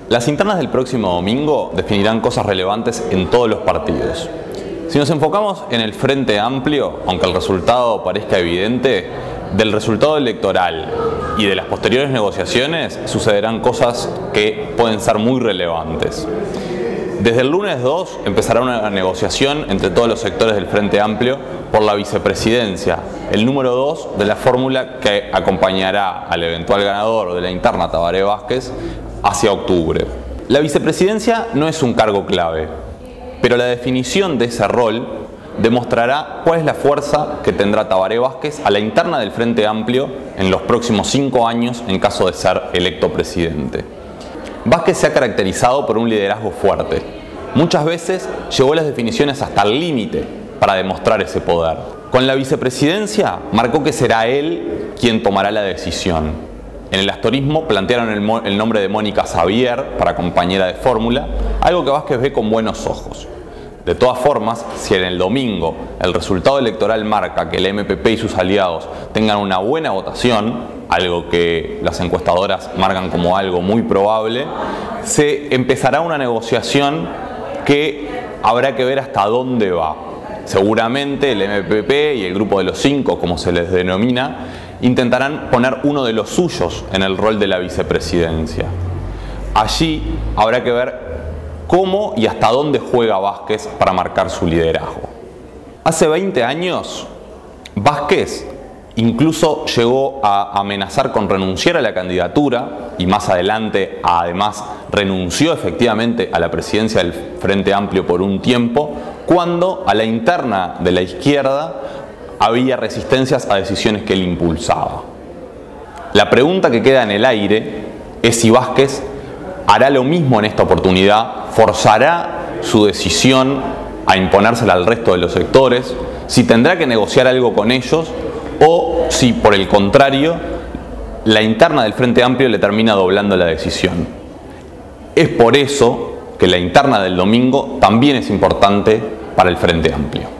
Las internas del próximo domingo definirán cosas relevantes en todos los partidos. Si nos enfocamos en el Frente Amplio, aunque el resultado parezca evidente, del resultado electoral y de las posteriores negociaciones sucederán cosas que pueden ser muy relevantes. Desde el lunes 2 empezará una negociación entre todos los sectores del Frente Amplio por la vicepresidencia, el número 2 de la fórmula que acompañará al eventual ganador de la interna, Tabaré Vázquez, hacia octubre. La vicepresidencia no es un cargo clave, pero la definición de ese rol demostrará cuál es la fuerza que tendrá Tabaré Vázquez a la interna del Frente Amplio en los próximos 5 años en caso de ser electo presidente. Vázquez se ha caracterizado por un liderazgo fuerte. Muchas veces llevó las definiciones hasta el límite para demostrar ese poder. Con la vicepresidencia marcó que será él quien tomará la decisión. En el astorismo plantearon el nombre de Mónica Xavier para compañera de fórmula, algo que Vázquez ve con buenos ojos. De todas formas, si en el domingo el resultado electoral marca que el MPP y sus aliados tengan una buena votación, algo que las encuestadoras marcan como algo muy probable, se empezará una negociación que habrá que ver hasta dónde va. Seguramente el MPP y el grupo de los 5, como se les denomina, intentarán poner uno de los suyos en el rol de la vicepresidencia. Allí habrá que ver cómo y hasta dónde juega Vázquez para marcar su liderazgo. Hace 20 años, Vázquez incluso llegó a amenazar con renunciar a la candidatura y más adelante además renunció efectivamente a la presidencia del Frente Amplio por un tiempo, cuando a la interna de la izquierda había resistencias a decisiones que él impulsaba. La pregunta que queda en el aire es si Vázquez hará lo mismo en esta oportunidad, forzará su decisión a imponérsela al resto de los sectores, si tendrá que negociar algo con ellos o si, por el contrario, la interna del Frente Amplio le termina doblando la decisión. Es por eso que la interna del domingo también es importante para el Frente Amplio.